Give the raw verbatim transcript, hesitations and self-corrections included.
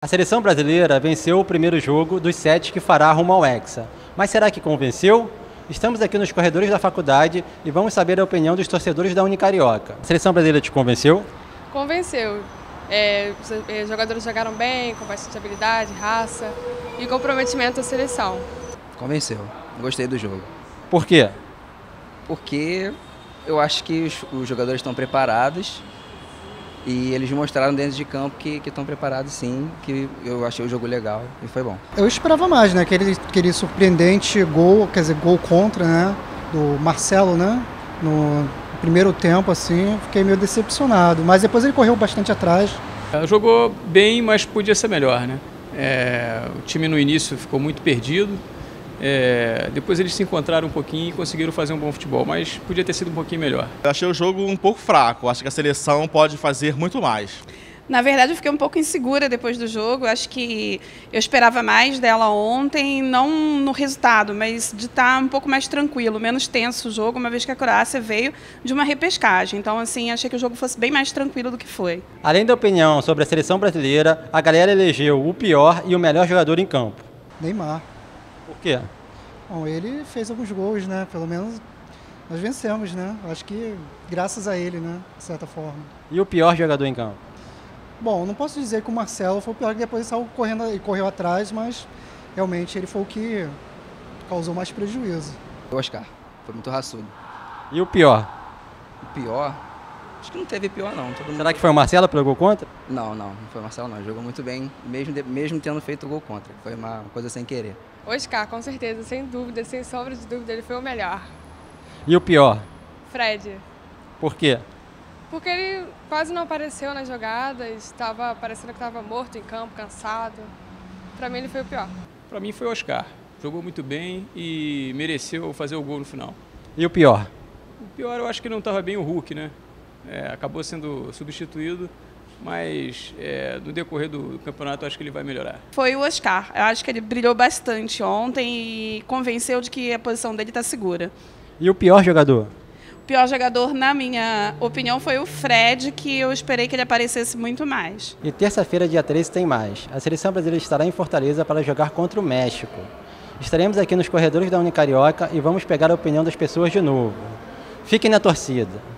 A seleção brasileira venceu o primeiro jogo dos sete que fará rumo ao Hexa. Mas será que convenceu? Estamos aqui nos corredores da faculdade e vamos saber a opinião dos torcedores da Unicarioca. A seleção brasileira te convenceu? Convenceu. É, os jogadores jogaram bem, com bastante habilidade, raça e comprometimento à seleção. Convenceu. Gostei do jogo. Por quê? Porque eu acho que os, os jogadores estão preparados e eles mostraram dentro de campo que estão preparados sim, que eu achei o jogo legal e foi bom. Eu esperava mais, né? Aquele, aquele surpreendente gol, quer dizer, gol contra, né? Do Marcelo, né? No primeiro tempo, assim, fiquei meio decepcionado. Mas depois ele correu bastante atrás. Jogou bem, mas podia ser melhor, né? É, o time no início ficou muito perdido. É, depois eles se encontraram um pouquinho e conseguiram fazer um bom futebol, mas podia ter sido um pouquinho melhor. Eu achei o jogo um pouco fraco, acho que a seleção pode fazer muito mais. Na verdade, eu fiquei um pouco insegura depois do jogo, acho que eu esperava mais dela ontem, não no resultado, mas de estar um pouco mais tranquilo, menos tenso o jogo, uma vez que a Croácia veio de uma repescagem. Então, assim, achei que o jogo fosse bem mais tranquilo do que foi. Além da opinião sobre a seleção brasileira, a galera elegeu o pior e o melhor jogador em campo. Neymar. Por quê? Bom, ele fez alguns gols, né? Pelo menos nós vencemos, né? Acho que graças a ele, né? De certa forma. E o pior jogador em campo? Bom, não posso dizer que o Marcelo foi o pior, que depois saiu correndo e correu atrás, mas realmente ele foi o que causou mais prejuízo. O Oscar, foi muito raçudo. E o pior? O pior? Acho que não teve pior não. Todo mundo... Será que foi o Marcelo que pegou contra? Não, não, não foi o Marcelo não. Ele jogou muito bem, mesmo, de, mesmo tendo feito o gol contra. Foi uma coisa sem querer. Oscar, com certeza, sem dúvida, sem sombra de dúvida, ele foi o melhor. E o pior? Fred. Por quê? Porque ele quase não apareceu nas jogadas, estava parecendo que estava morto em campo, cansado. Para mim ele foi o pior. Para mim foi o Oscar. Jogou muito bem e mereceu fazer o gol no final. E o pior? O pior eu acho que não estava bem o Hulk, né? É, acabou sendo substituído, mas é, no decorrer do campeonato eu acho que ele vai melhorar. Foi o Oscar. Eu acho que ele brilhou bastante ontem e convenceu de que a posição dele está segura. E o pior jogador? O pior jogador, na minha opinião, foi o Fred, que eu esperei que ele aparecesse muito mais. E terça-feira, dia treze, tem mais. A seleção brasileira estará em Fortaleza para jogar contra o México. Estaremos aqui nos corredores da Unicarioca e vamos pegar a opinião das pessoas de novo. Fiquem na torcida.